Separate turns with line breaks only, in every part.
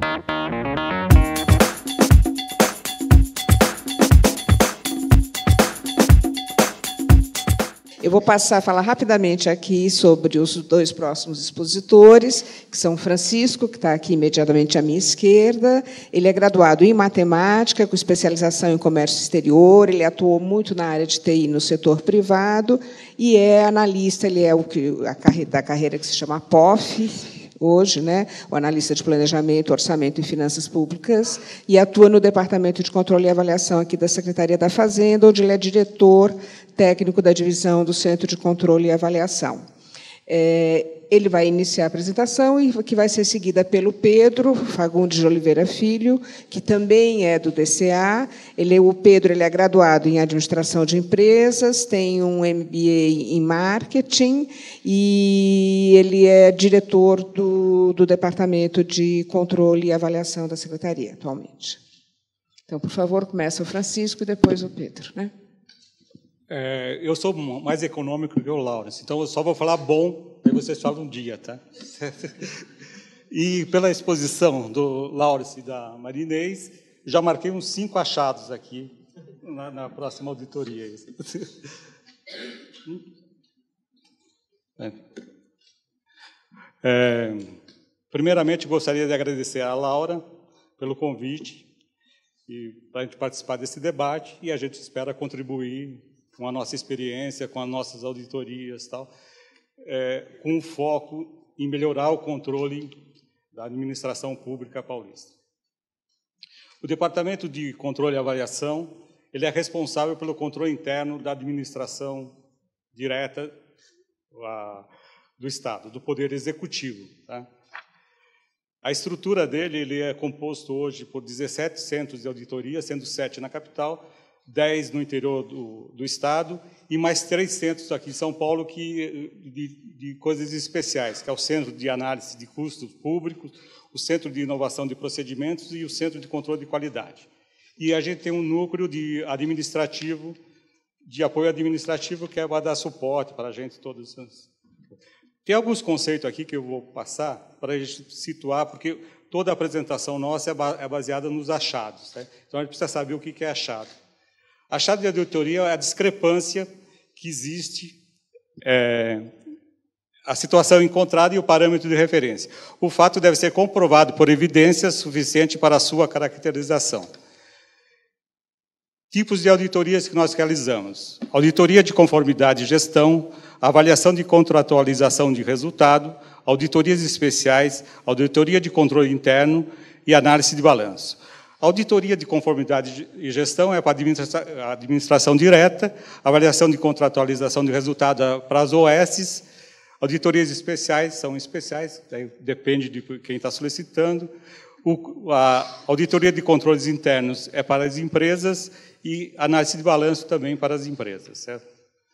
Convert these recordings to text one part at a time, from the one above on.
Eu vou passar a falar rapidamente aqui sobre os dois próximos expositores, que são o Francisco, que está aqui imediatamente à minha esquerda. Ele é graduado em matemática, com especialização em comércio exterior. Ele atuou muito na área de TI no setor privado e é analista. Ele é da carreira que se chama POF, hoje, né, o analista de planejamento, orçamento e finanças públicas, e atua no Departamento de Controle e Avaliação aqui da Secretaria da Fazenda, onde ele é diretor técnico da divisão do Centro de Controle e Avaliação. Ele vai iniciar a apresentação, e que vai ser seguida pelo Pedro Fagundes de Oliveira Filho, que também é do DCA. O Pedro é graduado em Administração de Empresas, tem um MBA em Marketing, e ele é diretor do Departamento de Controle e Avaliação da Secretaria, atualmente. Então, por favor, começa o Francisco e depois o Pedro, né?
Eu sou mais econômico que o Laurence, então eu só vou falar bom, aí vocês falam um dia, tá? E pela exposição do Laurence e da Marinês, já marquei uns 5 achados aqui na próxima auditoria. Primeiramente, gostaria de agradecer à Laura pelo convite e para a gente participar desse debate, e a gente espera contribuir com a nossa experiência, com as nossas auditorias, com foco em melhorar o controle da administração pública paulista. O Departamento de Controle e Avaliação ele é responsável pelo controle interno da administração direta do Estado, do Poder Executivo. Tá? A estrutura dele ele é composto hoje por 17 centros de auditoria, sendo 7 na capital, 10 no interior do Estado, e mais 3 centros aqui em São Paulo de coisas especiais, que é o Centro de Análise de Custos Públicos, o Centro de Inovação de Procedimentos e o Centro de Controle de Qualidade. E a gente tem um núcleo de apoio administrativo, que vai dar suporte para a gente todos. Tem alguns conceitos aqui que eu vou passar para a gente situar, porque toda a apresentação nossa é baseada nos achados. Né? Então, a gente precisa saber o que é achado. Achado de auditoria é a discrepância que existe, a situação encontrada e o parâmetro de referência. O fato deve ser comprovado por evidências suficientes para a sua caracterização. Tipos de auditorias que nós realizamos. Auditoria de conformidade e gestão, avaliação de contratualização de resultado, auditorias especiais, auditoria de controle interno e análise de balanço. Auditoria de conformidade e gestão é para a administração direta, avaliação de contratualização de resultado para as OS, auditorias especiais são especiais, depende de quem está solicitando, a auditoria de controles internos é para as empresas e análise de balanço também para as empresas. Certo?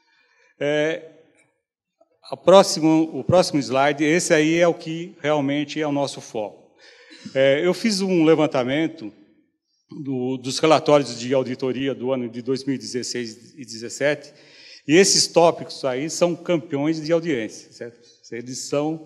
O próximo slide, esse aí é o que realmente é o nosso foco. Eu fiz um levantamento dos relatórios de auditoria do ano de 2016 e 2017, e esses tópicos aí são campeões de audiência, certo? Eles são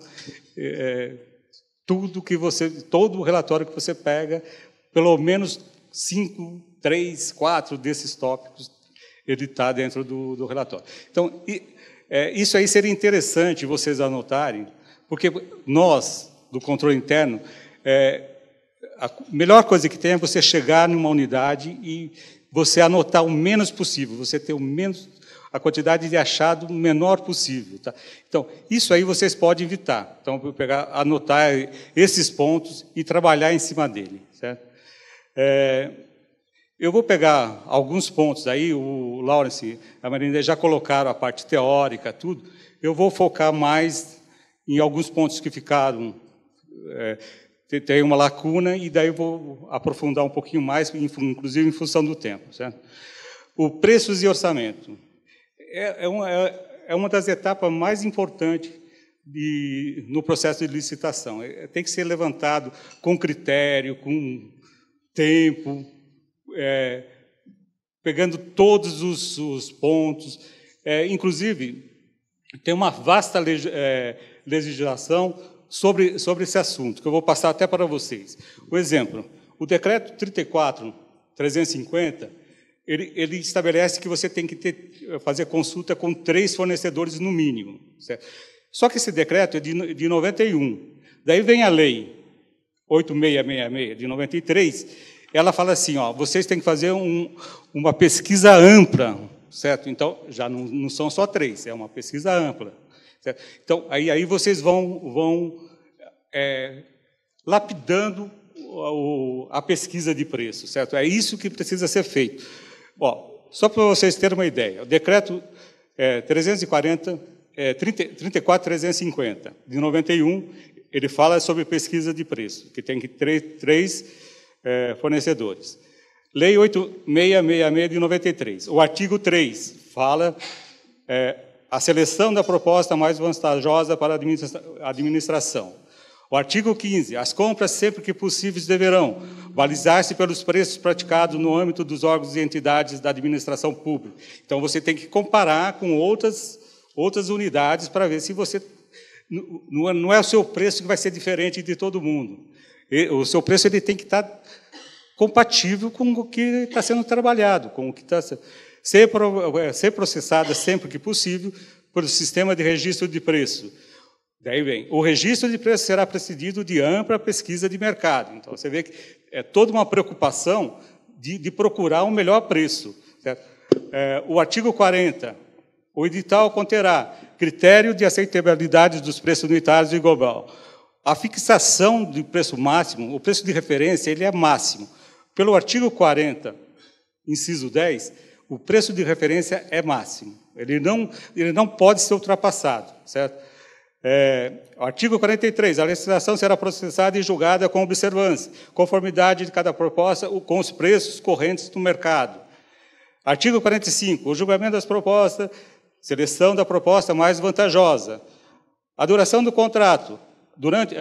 todo o relatório que você pega, pelo menos 5, 3, 4 desses tópicos, ele está dentro do relatório. Então, isso aí seria interessante vocês anotarem, porque nós, do controle interno, a melhor coisa que tem é você chegar numa unidade e você anotar o menos possível, você ter a quantidade de achado menor possível. Tá? Então, isso aí vocês podem evitar. Então, anotar esses pontos e trabalhar em cima dele. Certo? Eu vou pegar alguns pontos aí, o Laurence e a Marinês já colocaram a parte teórica, tudo. Eu vou focar mais em alguns pontos que ficaram... tem uma lacuna, e daí eu vou aprofundar um pouquinho mais, inclusive em função do tempo. Certo? O preços e orçamento é uma das etapas mais importantes no processo de licitação. Tem que ser levantado com critério, com tempo, pegando todos os pontos. Inclusive, tem uma vasta legislação sobre esse assunto, que eu vou passar até para vocês. Um exemplo, o decreto 34.350, ele estabelece que você tem que fazer consulta com 3 fornecedores no mínimo. Certo? Só que esse decreto é de 91. Daí vem a lei 8666, de 93, ela fala assim, ó, vocês têm que fazer uma pesquisa ampla, certo? Então, já não são só 3, é uma pesquisa ampla. Certo? Então, aí vocês vão lapidando a pesquisa de preço, certo? É isso que precisa ser feito. Ó, só para vocês terem uma ideia, o decreto 34.350, de 91, ele fala sobre pesquisa de preço, que tem que ter 3 fornecedores. Lei 8666, de 93. O artigo 3 fala a seleção da proposta mais vantajosa para a administração. O artigo 15, as compras, sempre que possíveis, deverão balizar-se pelos preços praticados no âmbito dos órgãos e entidades da administração pública. Então, você tem que comparar com outras unidades para ver se você... Não é o seu preço que vai ser diferente de todo mundo. O seu preço ele tem que estar compatível com o que está sendo trabalhado, com o que está ser processada sempre que possível pelo sistema de registro de preço. Daí vem, o registro de preço será precedido de ampla pesquisa de mercado. Então, você vê que é toda uma preocupação de procurar um melhor preço. Certo? O artigo 40, o edital conterá critério de aceitabilidade dos preços unitários e global. A fixação do preço máximo, o preço de referência, ele é máximo. Pelo artigo 40, inciso 10, o preço de referência é máximo. Ele não pode ser ultrapassado, certo? Artigo 43, a licitação será processada e julgada com observância, conformidade de cada proposta com os preços correntes do mercado. Artigo 45, o julgamento das propostas, seleção da proposta mais vantajosa. A duração do contrato, durante...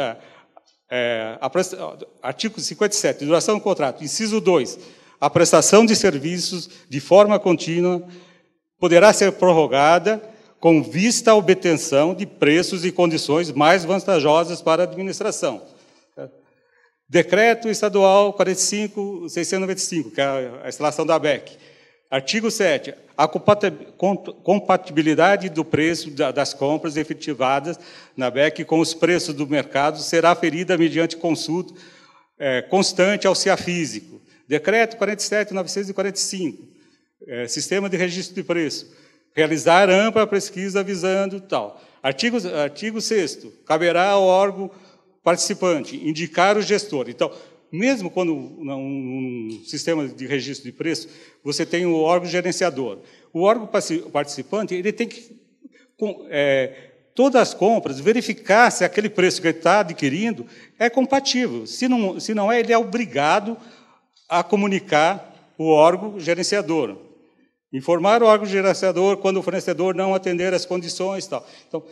artigo 57, duração do contrato, inciso 2, a prestação de serviços de forma contínua poderá ser prorrogada com vista à obtenção de preços e condições mais vantajosas para a administração. Decreto Estadual 45.695, que é a instalação da ABEC. Artigo 7. A compatibilidade do preço das compras efetivadas na ABEC com os preços do mercado será aferida mediante consulta constante ao CIAFísico. Decreto 47.945, Sistema de Registro de Preço. Realizar ampla pesquisa visando tal. Artigo 6º, caberá ao órgão participante indicar o gestor. Então, mesmo quando um sistema de registro de preço, você tem o órgão gerenciador. O órgão participante ele tem que, todas as compras, verificar se aquele preço que ele está adquirindo é compatível. Se não é, ele é obrigado a comunicar o órgão gerenciador. Informar o órgão gerenciador quando o fornecedor não atender as condições. Tal. Então,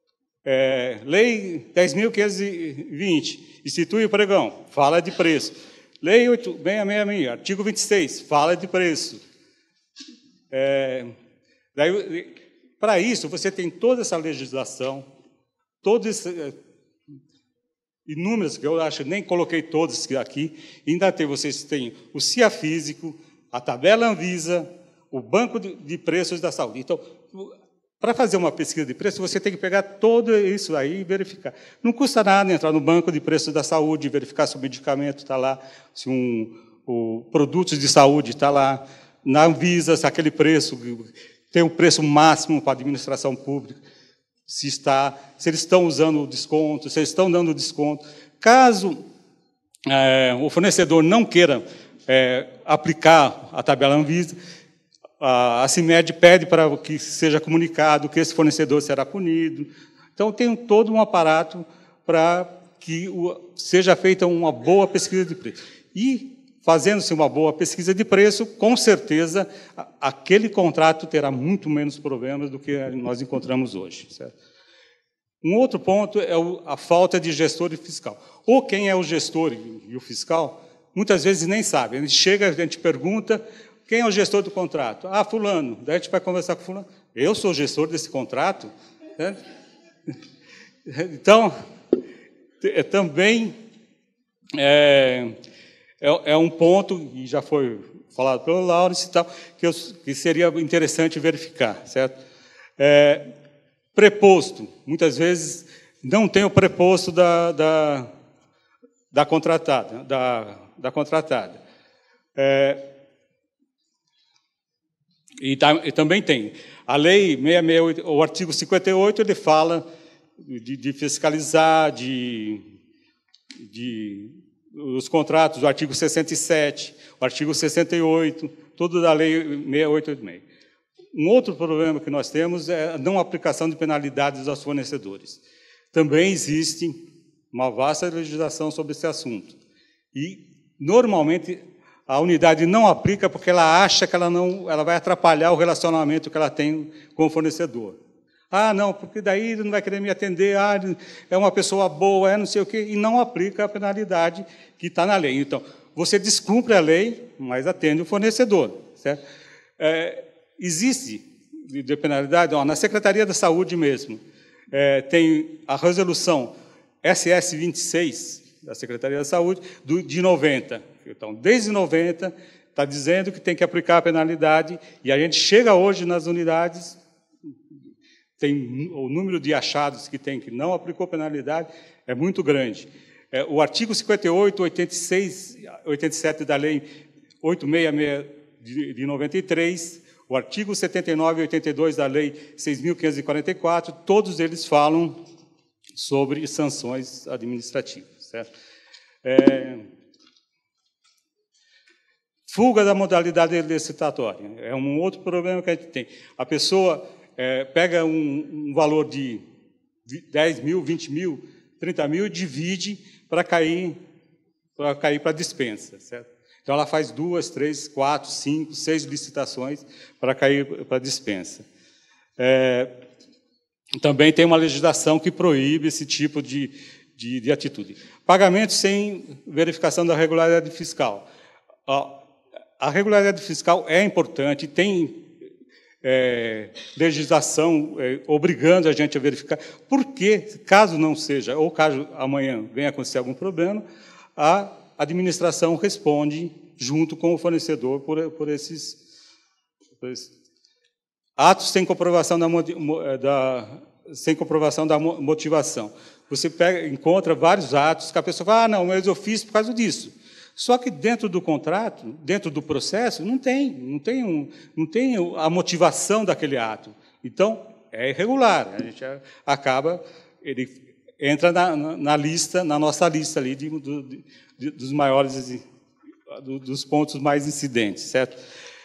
Lei 10.520, institui o pregão, fala de preço. Lei 8.666, artigo 26, fala de preço. Para isso, você tem toda essa legislação, inúmeras, que eu acho, nem coloquei todas aqui, ainda vocês têm o CIAFísico, a tabela Anvisa, o Banco de Preços da Saúde. Então, para fazer uma pesquisa de preço, você tem que pegar tudo isso aí e verificar. Não custa nada entrar no Banco de Preços da Saúde, verificar se o medicamento está lá, se o produto de saúde está lá, na Anvisa, se aquele preço tem um preço máximo para a administração pública, se eles estão usando o desconto, se eles estão dando desconto. Caso o fornecedor não queira aplicar a tabela Anvisa, a CIMED pede para que seja comunicado que esse fornecedor será punido. Então, tem todo um aparato para que seja feita uma boa pesquisa de preço. E, fazendo-se uma boa pesquisa de preço, com certeza, aquele contrato terá muito menos problemas do que nós encontramos hoje. Certo? Um outro ponto é a falta de gestor e fiscal. Ou quem é o gestor e o fiscal, muitas vezes nem sabe. A gente chega, a gente pergunta... Quem é o gestor do contrato? Ah, fulano. Daí a gente vai conversar com fulano. Eu sou o gestor desse contrato? Então, também é um ponto, e já foi falado pelo Laurence e tal, que seria interessante verificar, certo? Preposto, muitas vezes não tem o preposto da contratada. E também tem. A Lei 668, o artigo 58, ele fala de fiscalizar, os contratos, o artigo 67, o artigo 68, tudo da Lei 686. Um outro problema que nós temos é a não aplicação de penalidades aos fornecedores. Também existe uma vasta legislação sobre esse assunto. E, normalmente, a unidade não aplica porque ela acha que ela vai atrapalhar o relacionamento que ela tem com o fornecedor. Ah, não, porque daí ele não vai querer me atender, é uma pessoa boa, não sei o quê, e não aplica a penalidade que está na lei. Então, você descumpre a lei, mas atende o fornecedor, certo? Existe de penalidade, na Secretaria da Saúde mesmo, tem a resolução SS 26, da Secretaria da Saúde, de 90. Então, desde 90, está dizendo que tem que aplicar a penalidade, e a gente chega hoje nas unidades, tem o número de achados que não aplicou penalidade é muito grande. O artigo 58, 86, 87 da Lei 866 de 93, o artigo 79 e 82 da Lei 6.544, todos eles falam sobre sanções administrativas, certo? Fuga da modalidade licitatória. É um outro problema que a gente tem. A pessoa pega um valor de 10 mil, 20 mil, 30 mil e divide para cair para a dispensa, certo? Então, ela faz 2, 3, 4, 5, 6 licitações para cair para a dispensa. Também tem uma legislação que proíbe esse tipo de atitude. Pagamento sem verificação da regularidade fiscal. A regularidade fiscal é importante, tem legislação obrigando a gente a verificar, porque, caso não seja, ou caso amanhã venha acontecer algum problema, a administração responde junto com o fornecedor por esses atos sem comprovação da motivação. Você encontra vários atos que a pessoa fala, não, mas eu fiz por causa disso. Só que dentro do contrato, dentro do processo, não tem a motivação daquele ato. Então, é irregular. A gente ele entra na lista, na nossa lista ali dos maiores, dos pontos mais incidentes, certo?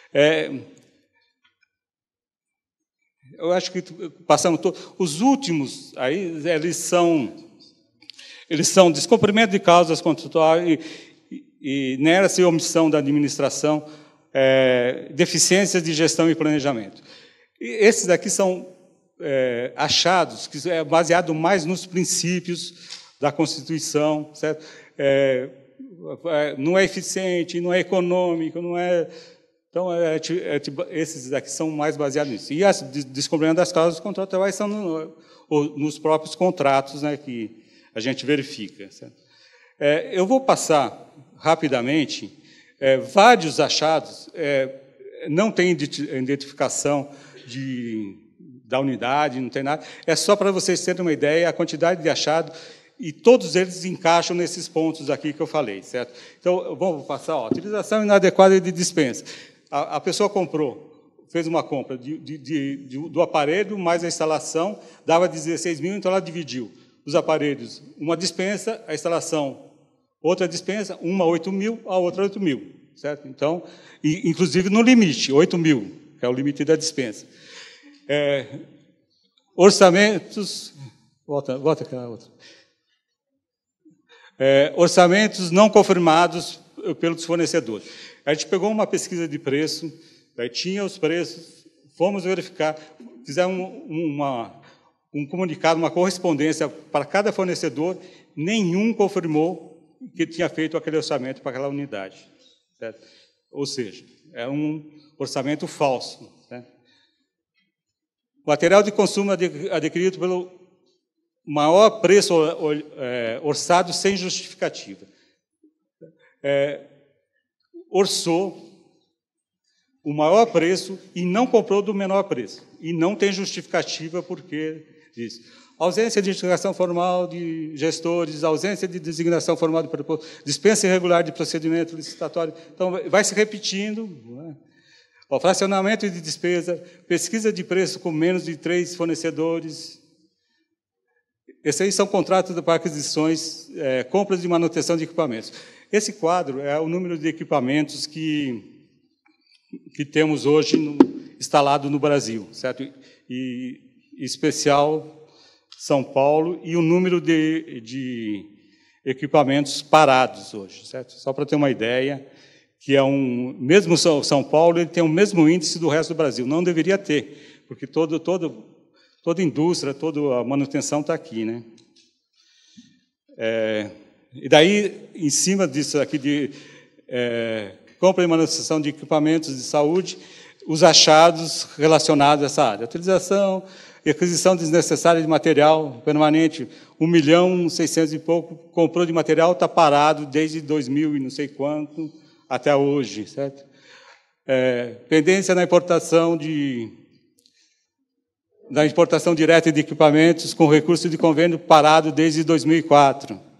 Eu acho que passamos todos. Os últimos aí eles são descumprimento de causas contratuais e inércia e omissão da administração, deficiências de gestão e planejamento. E esses daqui são achados que é baseado mais nos princípios da Constituição, certo? Não é eficiente, não é econômico, não é. Então, esses daqui são mais baseados nisso. E as descobrindo das causas contratuais são nos próprios contratos, né, que a gente verifica, certo? Eu vou passar rapidamente vários achados, não tem identificação da unidade, não tem nada, é só para vocês terem uma ideia, a quantidade de achados, e todos eles encaixam nesses pontos aqui que eu falei, certo? Então, vamos passar, utilização inadequada de dispensa. A pessoa fez uma compra do aparelho, mais a instalação, dava 16 mil, então ela dividiu os aparelhos, uma dispensa, a instalação, outra dispensa, uma 8 mil, a outra 8 mil, certo? Então, inclusive no limite, 8 mil, que é o limite da dispensa. Orçamentos... Volta aquela outra. Orçamentos não confirmados pelos fornecedores. A gente pegou uma pesquisa de preço, aí tinha os preços, fomos verificar, fizemos um comunicado, uma correspondência para cada fornecedor, nenhum confirmou que tinha feito aquele orçamento para aquela unidade, certo? Ou seja, é um orçamento falso, né? Material de consumo adquirido pelo maior preço orçado sem justificativa. Orçou o maior preço e não comprou do menor preço. E não tem justificativa porque disso. Ausência de indicação formal de gestores, ausência de designação formal de proposto, dispensa irregular de procedimento licitatório. Então, vai se repetindo. Não é? O fracionamento de despesa, pesquisa de preço com menos de 3 fornecedores. Esses aí são contratos para aquisições, compras e manutenção de equipamentos. Esse quadro é o número de equipamentos que temos hoje instalado no Brasil, certo? E em especial São Paulo, e o número de equipamentos parados hoje, certo? Só para ter uma ideia, que mesmo São Paulo, ele tem o mesmo índice do resto do Brasil. Não deveria ter, porque toda indústria, toda a manutenção está aqui, né? E daí, em cima disso aqui de compra e manutenção de equipamentos de saúde, os achados relacionados a essa área. Utilização e aquisição desnecessária de material permanente, 1.600.000 e pouco, comprou de material, está parado desde 2000 e não sei quanto, até hoje, certo? Pendência na importação direta de equipamentos com recurso de convênio parado desde 2004.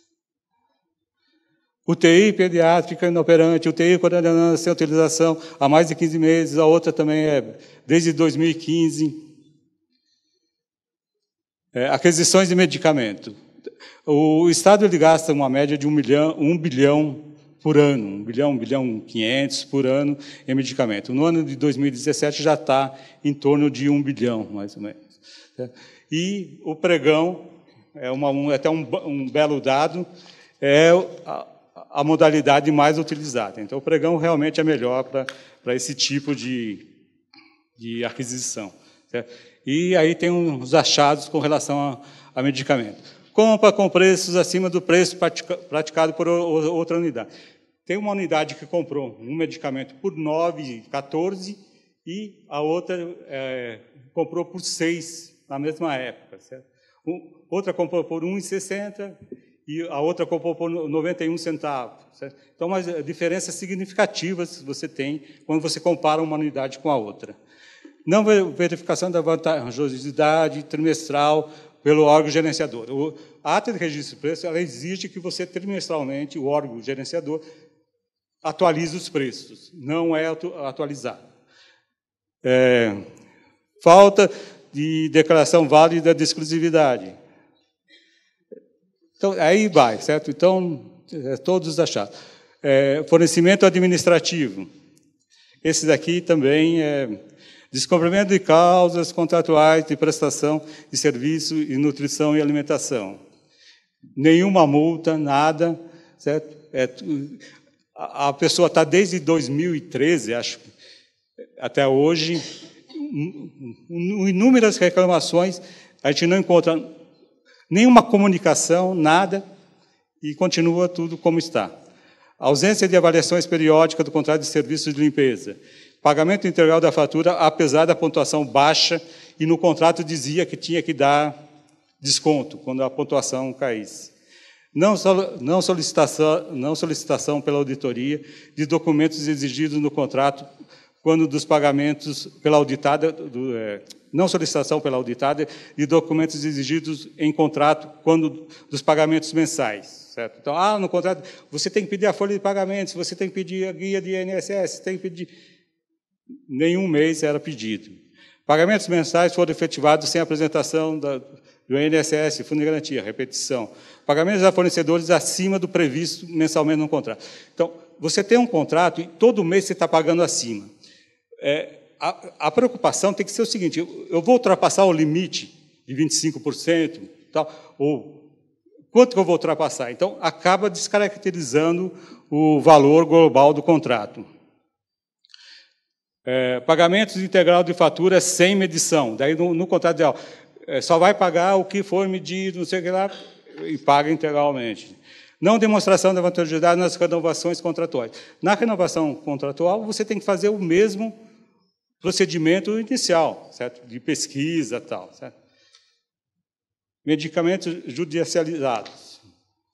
UTI pediátrica inoperante, UTI coordenada sem utilização há mais de 15 meses, a outra também desde 2015. Aquisições de medicamento. O Estado ele gasta uma média de 1 bilhão por ano, 1 bilhão 500 por ano em medicamento. No ano de 2017 já está em torno de 1 bilhão, mais ou menos. E o pregão, até um belo dado, é a modalidade mais utilizada. Então, o pregão realmente é melhor para esse tipo de aquisição. Certo? E aí tem uns achados com relação a medicamento. Compra com preços acima do preço praticado por outra unidade. Tem uma unidade que comprou um medicamento por 9,14 e a outra comprou por 6 na mesma época. Certo? Outra comprou por 1,60 e a outra comprou por 91 centavos. Certo? Então, uma diferença significativa você tem quando você compara uma unidade com a outra. Não verificação da vantajosidade trimestral pelo órgão gerenciador. A ata de registro de preço ela exige que você, trimestralmente, o órgão gerenciador, atualize os preços. Não é atualizado. Falta de declaração válida de exclusividade. Então, aí vai, certo? Então, todos os achados. Fornecimento administrativo. Esse daqui também descumprimento de causas contratuais de prestação de serviço e nutrição e alimentação. Nenhuma multa, nada, certo? A pessoa está desde 2013, acho, até hoje, inúmeras reclamações, a gente não encontra nenhuma comunicação, nada, e continua tudo como está. Ausência de avaliações periódicas do contrato de serviços de limpeza. Pagamento integral da fatura, apesar da pontuação baixa, e no contrato dizia que tinha que dar desconto quando a pontuação caísse. Não solicitação pela auditoria de documentos exigidos no contrato quando dos pagamentos pela auditada, não solicitação pela auditada de documentos exigidos em contrato quando dos pagamentos mensais. Certo? Então, no contrato, você tem que pedir a folha de pagamentos, você tem que pedir a guia de INSS, tem que pedir... Nenhum mês era pedido. Pagamentos mensais foram efetivados sem apresentação do INSS, Fundo de Garantia, repetição. Pagamentos a fornecedores acima do previsto mensalmente no contrato. Então, você tem um contrato e todo mês você está pagando acima. A preocupação tem que ser o seguinte, eu vou ultrapassar o limite de 25%, tal, ou quanto que eu vou ultrapassar? Então, acaba descaracterizando o valor global do contrato. Pagamentos integral de fatura sem medição. Daí, no contrato ideal, só vai pagar o que for medido, não sei o que lá, e paga integralmente. Não demonstração da vantajosidade nas renovações contratuais. Na renovação contratual, você tem que fazer o mesmo procedimento inicial, certo? De pesquisa e tal. Certo? Medicamentos judicializados.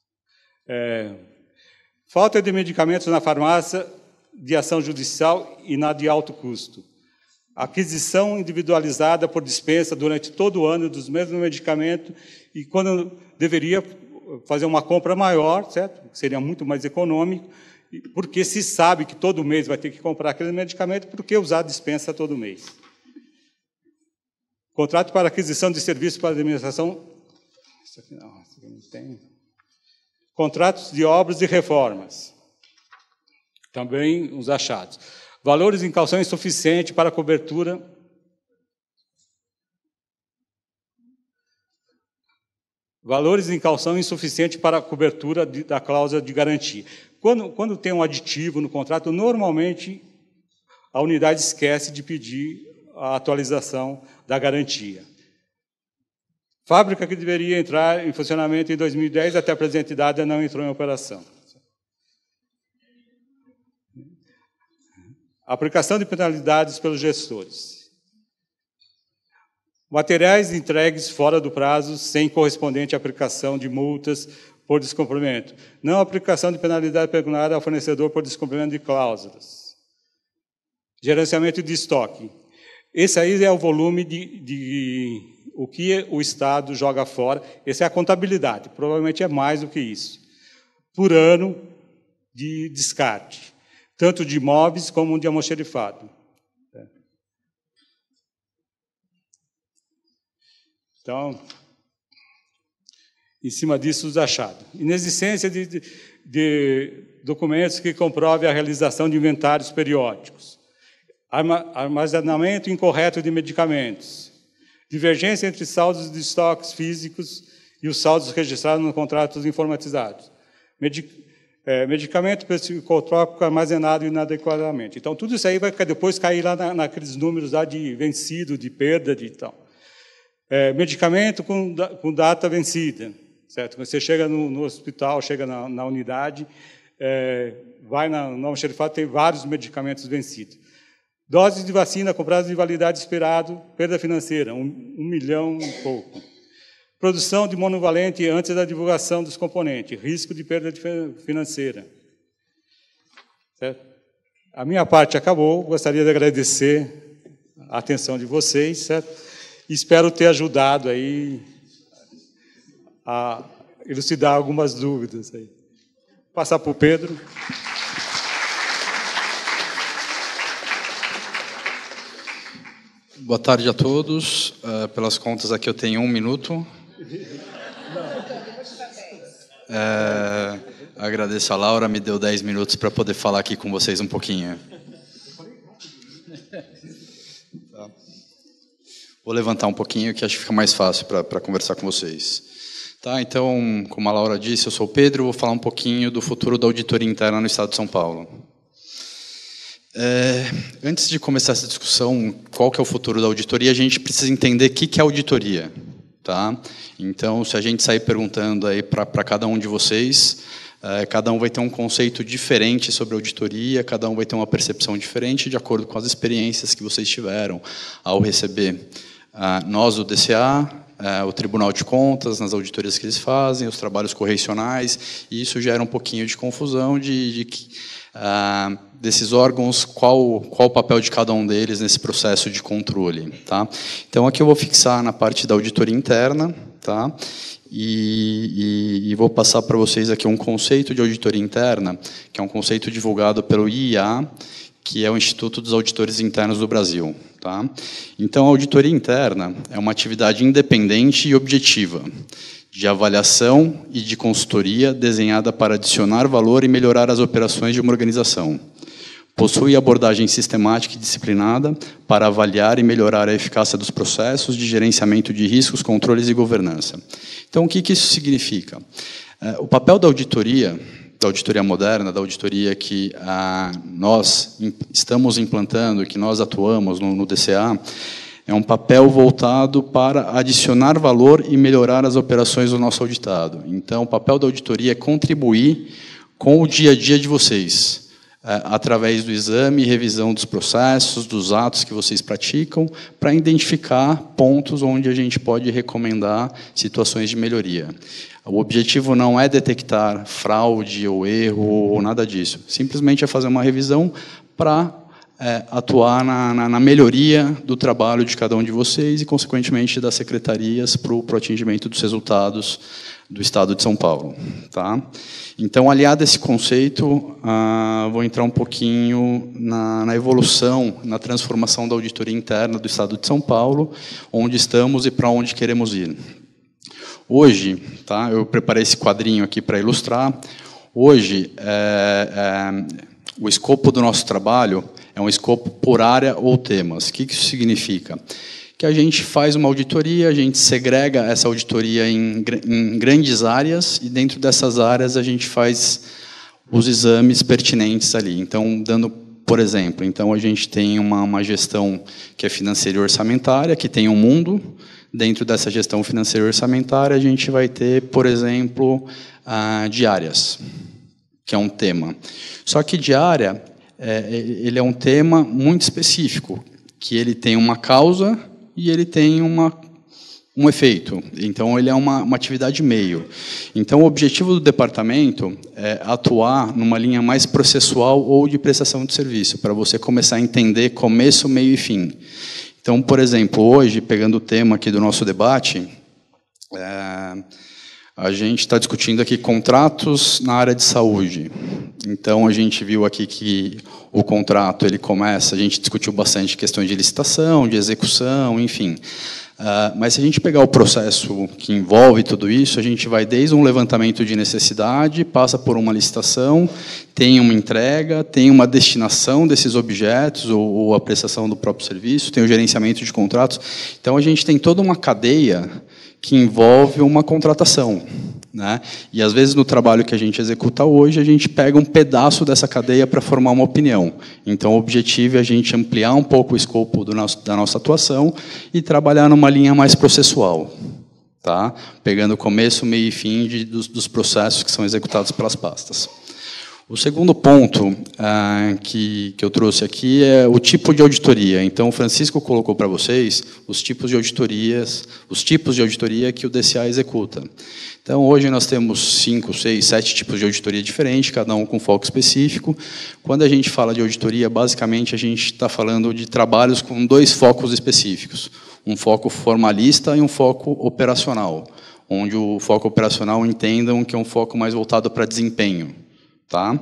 Falta de medicamentos na farmácia de ação judicial e na de alto custo. Aquisição individualizada por dispensa durante todo o ano dos mesmos medicamentos e quando deveria fazer uma compra maior, certo? Seria muito mais econômico, porque se sabe que todo mês vai ter que comprar aquele medicamento, por que usar a dispensa todo mês? Contrato para aquisição de serviços para administração. Isso aqui não tem. Contratos de obras e reformas. Também os achados. Valores em calção insuficiente para cobertura. Valores em calção insuficiente para a cobertura da cláusula de garantia. Quando tem um aditivo no contrato, normalmente a unidade esquece de pedir a atualização da garantia. Fábrica que deveria entrar em funcionamento em 2010, até a presente data não entrou em operação. Aplicação de penalidades pelos gestores. Materiais entregues fora do prazo, sem correspondente aplicação de multas por descumprimento. Não aplicação de penalidade pecuniária ao fornecedor por descumprimento de cláusulas. Gerenciamento de estoque. Esse aí é o volume de o que o Estado joga fora. Essa é a contabilidade, provavelmente é mais do que isso. Por ano de descarte, tanto de imóveis como de almoxarifado. Então, em cima disso, os achados. Inexistência de documentos que comprovem a realização de inventários periódicos. Armazenamento incorreto de medicamentos. Divergência entre saldos de estoques físicos e os saldos registrados nos contratos informatizados. Medicamento psicotrópico armazenado inadequadamente. Então, tudo isso aí vai depois cair lá naqueles números lá de vencido, de perda, de tal. Medicamento com data vencida, certo? Quando você chega no hospital, chega na unidade, vai no almoxarifado, tem vários medicamentos vencidos. Doses de vacina com prazo de validade esperado, perda financeira, 1 milhão e pouco. Produção de monovalente antes da divulgação dos componentes, risco de perda financeira. Certo? A minha parte acabou, gostaria de agradecer a atenção de vocês, certo? Espero ter ajudado aí a elucidar algumas dúvidas aí. Passar para o Pedro.
Boa tarde a todos. Pelas contas aqui eu tenho 1 minuto. Agradeço a Laura, me deu 10 minutos para poder falar aqui com vocês um pouquinho. Tá. Vou levantar um pouquinho, que acho que fica mais fácil para conversar com vocês. Tá, então, como a Laura disse, eu sou o Pedro, vou falar um pouquinho do futuro da auditoria interna no Estado de São Paulo. Antes de começar essa discussão, qual que é o futuro da auditoria, a gente precisa entender o que é auditoria. Tá? Então, se a gente sair perguntando aí para cada um de vocês, cada um vai ter um conceito diferente sobre auditoria, cada um vai ter uma percepção diferente de acordo com as experiências que vocês tiveram ao receber nós, o DCA, o Tribunal de Contas, nas auditorias que eles fazem, os trabalhos correcionais, e isso gera um pouquinho de confusão desses órgãos, qual o papel de cada um deles nesse processo de controle. Tá? Então, aqui eu vou fixar na parte da auditoria interna, tá? E vou passar para vocês aqui um conceito de auditoria interna, que é um conceito divulgado pelo IIA, que é o Instituto dos Auditores Internos do Brasil. Tá? Então, a auditoria interna é uma atividade independente e objetiva, de avaliação e de consultoria desenhada para adicionar valor e melhorar as operações de uma organização. Possui abordagem sistemática e disciplinada para avaliar e melhorar a eficácia dos processos de gerenciamento de riscos, controles e governança. Então, o que isso significa? O papel da auditoria moderna, da auditoria que nós estamos implantando, que nós atuamos no DCA, é um papel voltado para adicionar valor e melhorar as operações do nosso auditado. Então, o papel da auditoria é contribuir com o dia a dia de vocês. através do exame e revisão dos processos, dos atos que vocês praticam, para identificar pontos onde a gente pode recomendar situações de melhoria. O objetivo não é detectar fraude ou erro ou nada disso. Simplesmente é fazer uma revisão para atuar na melhoria do trabalho de cada um de vocês e, consequentemente, das secretarias para o atingimento dos resultados do Estado de São Paulo. Tá? Então, aliado a esse conceito, vou entrar um pouquinho na evolução, na transformação da auditoria interna do Estado de São Paulo, onde estamos e para onde queremos ir. Hoje, tá, eu preparei esse quadrinho aqui para ilustrar. Hoje, o escopo do nosso trabalho é um escopo por área ou temas. O que isso significa? Que a gente faz uma auditoria, a gente segrega essa auditoria em grandes áreas, e dentro dessas áreas a gente faz os exames pertinentes ali. Então, dando, por exemplo, então a gente tem uma gestão que é financeira e orçamentária, que tem um mundo. Dentro dessa gestão financeira e orçamentária, a gente vai ter, por exemplo, diárias, que é um tema. Só que diária, ele é um tema muito específico, que ele tem uma causa e ele tem um efeito. Então, ele é uma atividade meio. Então, o objetivo do departamento é atuar numa linha mais processual ou de prestação de serviço, para você começar a entender começo, meio e fim. Então, por exemplo, hoje, pegando o tema aqui do nosso debate, a gente está discutindo aqui contratos na área de saúde. Então, a gente viu aqui que o contrato ele começa, a gente discutiu bastante questões de licitação, de execução, enfim. Mas se a gente pegar o processo que envolve tudo isso, a gente vai desde um levantamento de necessidade, passa por uma licitação, tem uma entrega, tem uma destinação desses objetos ou a prestação do próprio serviço, tem o gerenciamento de contratos. Então, a gente tem toda uma cadeia que envolve uma contratação, né? E, às vezes, no trabalho que a gente executa hoje, a gente pega um pedaço dessa cadeia para formar uma opinião. Então, o objetivo é a gente ampliar um pouco o escopo da nossa atuação e trabalhar numa linha mais processual, tá? Pegando começo, meio e fim dos processos que são executados pelas pastas. O segundo ponto que eu trouxe aqui é o tipo de auditoria. Então, o Francisco colocou para vocês os tipos de auditoria que o DCA executa. Então, hoje nós temos 5, 6, 7 tipos de auditoria diferentes, cada um com foco específico. Quando a gente fala de auditoria, basicamente a gente está falando de trabalhos com 2 focos específicos. Um foco formalista e um foco operacional, onde o foco operacional entendam que é um foco mais voltado para desempenho. Tá?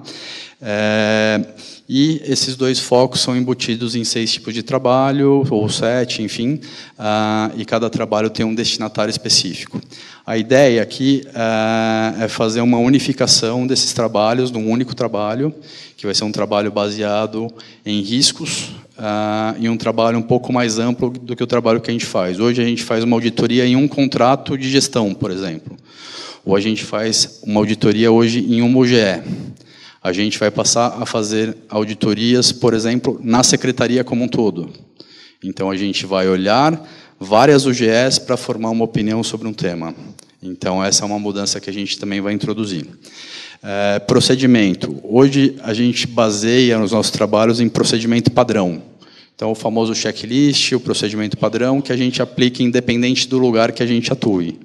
E esses 2 focos são embutidos em 6 tipos de trabalho, ou 7, enfim, e cada trabalho tem um destinatário específico. A ideia aqui é fazer uma unificação desses trabalhos num único trabalho, que vai ser um trabalho baseado em riscos, e um trabalho um pouco mais amplo do que o trabalho que a gente faz. Hoje a gente faz uma auditoria em um contrato de gestão, por exemplo. Ou a gente faz uma auditoria hoje em uma UGE. A gente vai passar a fazer auditorias, por exemplo, na secretaria como um todo. Então, a gente vai olhar várias UGEs para formar uma opinião sobre um tema. Então, essa é uma mudança que a gente também vai introduzir. Procedimento. Hoje, a gente baseia os nossos trabalhos em procedimento padrão. Então, o famoso checklist, o procedimento padrão, que a gente aplica independente do lugar que a gente atue.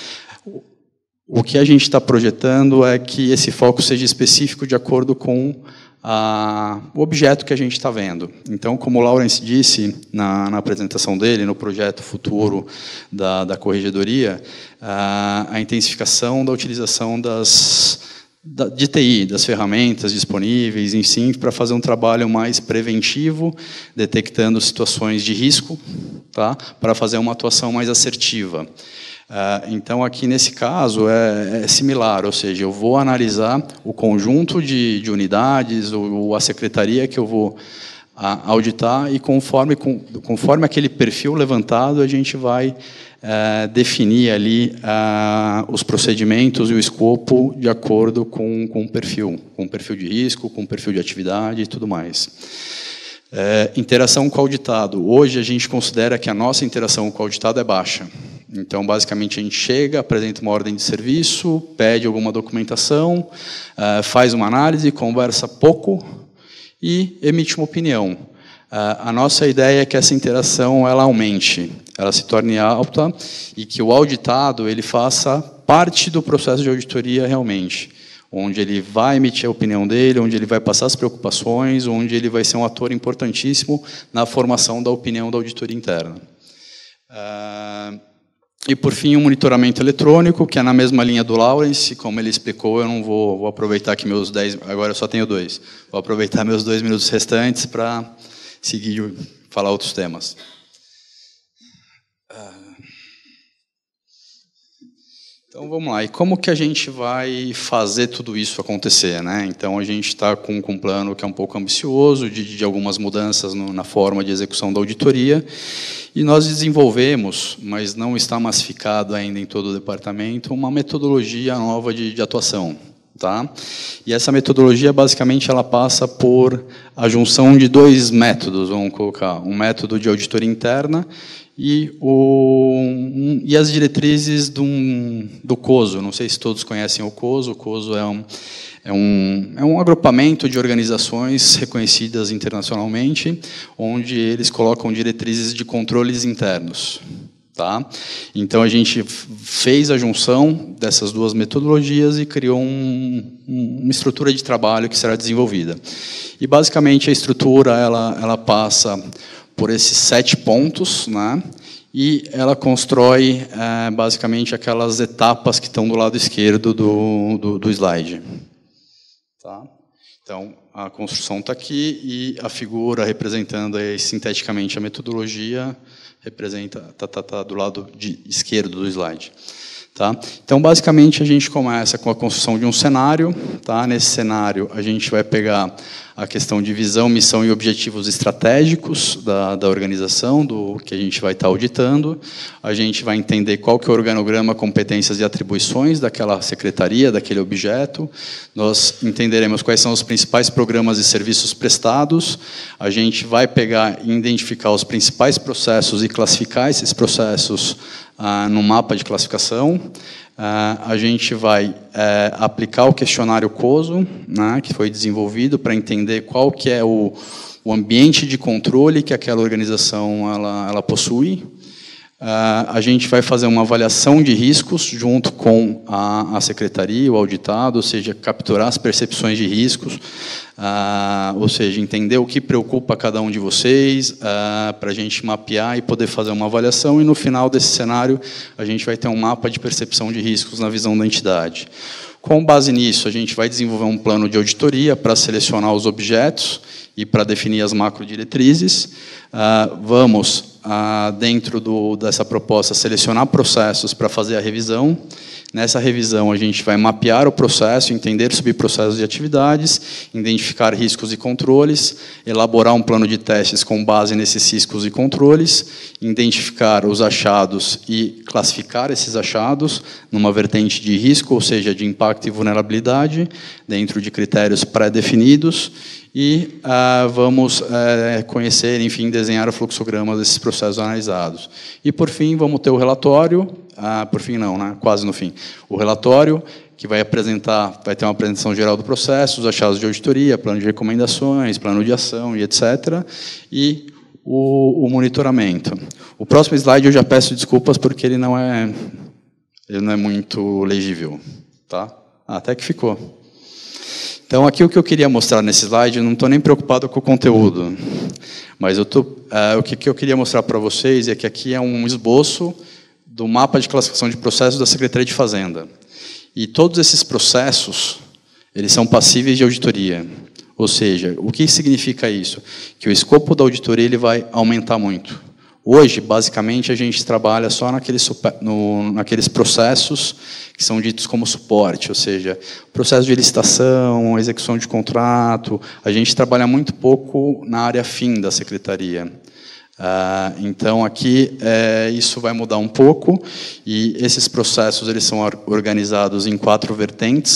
O que a gente está projetando é que esse foco seja específico de acordo com o objeto que a gente está vendo. Então, como o Lawrence disse na apresentação dele, no projeto futuro da Corregedoria, a intensificação da utilização de TI, das ferramentas disponíveis, enfim, para fazer um trabalho mais preventivo, detectando situações de risco, tá? Para fazer uma atuação mais assertiva. Então, aqui nesse caso, é similar, ou seja, eu vou analisar o conjunto de unidades, ou a secretaria que eu vou auditar, e conforme aquele perfil levantado, a gente vai definir ali os procedimentos e o escopo de acordo com o perfil de risco, com o perfil de atividade e tudo mais. Interação com o auditado. Hoje, a gente considera que a nossa interação com o auditado é baixa. Então, basicamente, a gente chega, apresenta uma ordem de serviço, pede alguma documentação, faz uma análise, conversa pouco e emite uma opinião. A nossa ideia é que essa interação ela aumente, ela se torne alta e que o auditado ele faça parte do processo de auditoria realmente, onde ele vai emitir a opinião dele, onde ele vai passar as preocupações, onde ele vai ser um ator importantíssimo na formação da opinião da auditoria interna. E, por fim, o monitoramento eletrônico, que é na mesma linha do Lawrence, como ele explicou, eu não vou aproveitar que meus 10... Agora eu só tenho 2. Vou aproveitar meus 2 minutos restantes para seguir e falar outros temas. Então, vamos lá. E como que a gente vai fazer tudo isso acontecer, né? Então, a gente está com um plano que é um pouco ambicioso, de algumas mudanças na forma de execução da auditoria, e nós desenvolvemos, mas não está massificado ainda em todo o departamento, uma metodologia nova de atuação. Tá? E essa metodologia, basicamente, ela passa por a junção de 2 métodos, vamos colocar, um método de auditoria interna e as diretrizes do COSO. Não sei se todos conhecem o COSO. O COSO é um agrupamento de organizações reconhecidas internacionalmente, onde eles colocam diretrizes de controles internos. Tá? Então, a gente fez a junção dessas 2 metodologias e criou uma estrutura de trabalho que será desenvolvida. E, basicamente, a estrutura ela passa por esses 7 pontos, né? E ela constrói, basicamente, aquelas etapas que estão do lado esquerdo do slide. Tá? Então, a construção está aqui e a figura representando aí, sinteticamente a metodologia representa tá do lado esquerdo do slide. Tá? Então, basicamente, a gente começa com a construção de um cenário. Tá? Nesse cenário, a gente vai pegar a questão de visão, missão e objetivos estratégicos da organização, do que a gente vai estar auditando. A gente vai entender qual que é o organograma, competências e atribuições daquela secretaria, daquele objeto. Nós entenderemos quais são os principais programas e serviços prestados. A gente vai pegar e identificar os principais processos e classificar esses processos no mapa de classificação. A gente vai aplicar o questionário COSO, né, que foi desenvolvido para entender qual que é o ambiente de controle que aquela organização ela possui. A gente vai fazer uma avaliação de riscos junto com a secretaria, o auditado, ou seja, capturar as percepções de riscos, ou seja, entender o que preocupa cada um de vocês, para a gente mapear e poder fazer uma avaliação, e no final desse cenário a gente vai ter um mapa de percepção de riscos na visão da entidade. Com base nisso, a gente vai desenvolver um plano de auditoria para selecionar os objetos e para definir as macrodiretrizes. Vamos, dentro dessa proposta, selecionar processos para fazer a revisão. Nessa revisão, a gente vai mapear o processo, entender subprocessos de atividades, identificar riscos e controles, elaborar um plano de testes com base nesses riscos e controles, identificar os achados e classificar esses achados numa vertente de risco, ou seja, de impacto e vulnerabilidade, dentro de critérios pré-definidos, e vamos conhecer, enfim, desenhar o fluxograma desses processos analisados. E, por fim, vamos ter o relatório, por fim não, né? Quase no fim, o relatório, que vai ter uma apresentação geral do processo, os achados de auditoria, plano de recomendações, plano de ação e etc., e o monitoramento. O próximo slide eu já peço desculpas porque ele não é muito legível. Tá? Até que ficou. Então, aqui o que eu queria mostrar nesse slide, eu não estou nem preocupado com o conteúdo, mas o que eu queria mostrar para vocês é que aqui é um esboço do mapa de classificação de processos da Secretaria de Fazenda. E todos esses processos, eles são passíveis de auditoria. Ou seja, o que significa isso? Que o escopo da auditoria ele vai aumentar muito. Hoje, basicamente, a gente trabalha só naqueles processos que são ditos como suporte, ou seja, processo de licitação, execução de contrato. A gente trabalha muito pouco na área fim da secretaria. Então, aqui, isso vai mudar um pouco, e esses processos eles são organizados em 4 vertentes.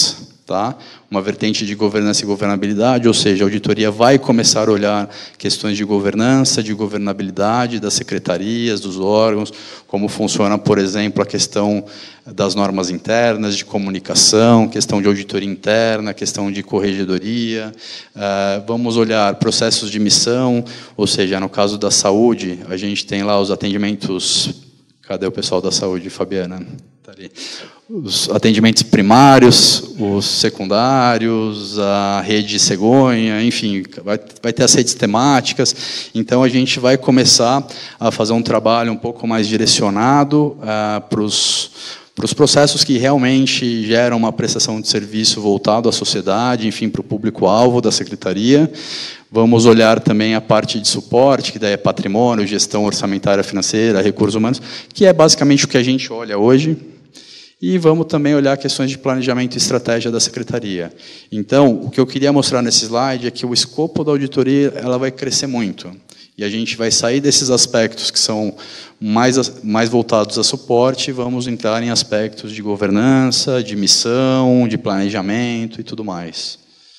tá? Uma vertente de governança e governabilidade, ou seja, a auditoria vai começar a olhar questões de governança, de governabilidade das secretarias, dos órgãos, como funciona, por exemplo, a questão das normas internas, de comunicação, questão de auditoria interna, questão de corregedoria. Vamos olhar processos de missão, ou seja, no caso da saúde, a gente tem lá os atendimentos... Cadê o pessoal da saúde, Fabiana? Tá ali. Os atendimentos primários, os secundários, a rede cegonha, enfim, vai ter as redes temáticas. Então, a gente vai começar a fazer um trabalho um pouco mais direcionado para os processos que realmente geram uma prestação de serviço voltado à sociedade, enfim, para o público-alvo da Secretaria. Vamos olhar também a parte de suporte, que daí é patrimônio, gestão orçamentária financeira, recursos humanos, que é basicamente o que a gente olha hoje. E vamos também olhar questões de planejamento e estratégia da Secretaria. Então, o que eu queria mostrar nesse slide é que o escopo da auditoria ela vai crescer muito. E a gente vai sair desses aspectos que são mais voltados a suporte e vamos entrar em aspectos de governança, de missão, de planejamento e tudo mais.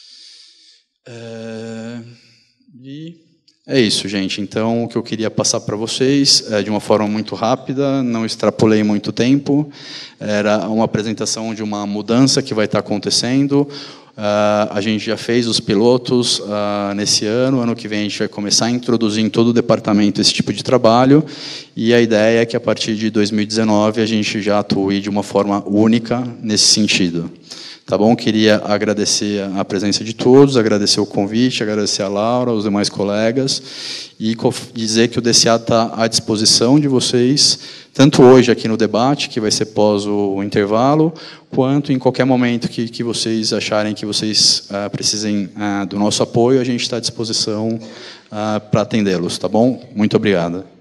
E é isso, gente. Então, o que eu queria passar para vocês, de uma forma muito rápida, não extrapolei muito tempo, era uma apresentação de uma mudança que vai estar acontecendo. A gente já fez os pilotos nesse ano que vem a gente vai começar a introduzir em todo o departamento esse tipo de trabalho, e a ideia é que a partir de 2019 a gente já atue de uma forma única nesse sentido. Tá bom? Queria agradecer a presença de todos, agradecer o convite, agradecer a Laura, os demais colegas, e dizer que o DCA está à disposição de vocês, tanto hoje aqui no debate, que vai ser pós o intervalo, quanto em qualquer momento que vocês acharem que vocês precisem do nosso apoio, a gente está à disposição para atendê-los. Tá bom? Muito obrigado.